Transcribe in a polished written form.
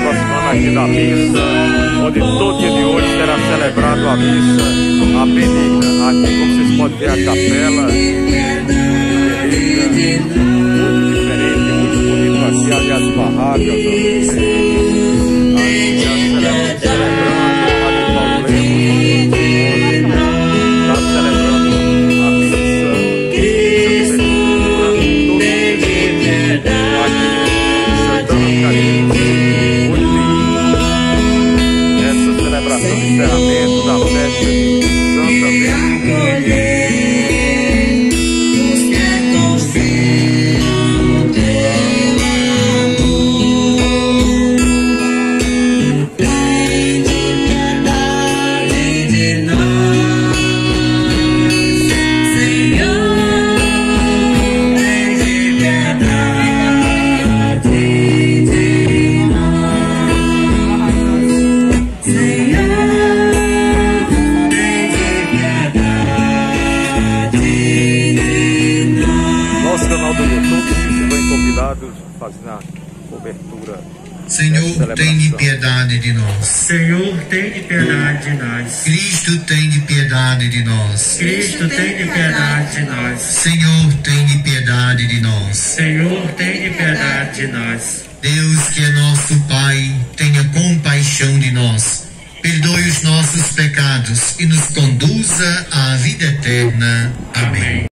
aproximando aqui da missa, onde todo dia de hoje será celebrado a missa, a benigna. Aqui, como vocês podem ver, a capela benigna, muito diferente, muito bonito aqui, ali as barracas, encerramento da festa de Santa Vergonha. Nosso canal do YouTube, se bem convidados, fazendo a cobertura. Senhor, tem de piedade de nós. Senhor, tem de piedade de nós. Cristo, tem de piedade de nós. Cristo, tem de piedade de nós. Senhor, tem de piedade de nós. Senhor, tem de piedade de nós. Deus, que é nosso Pai, tenha compaixão de nós. Perdoe os nossos pecados e nos conduza à vida eterna. Amém.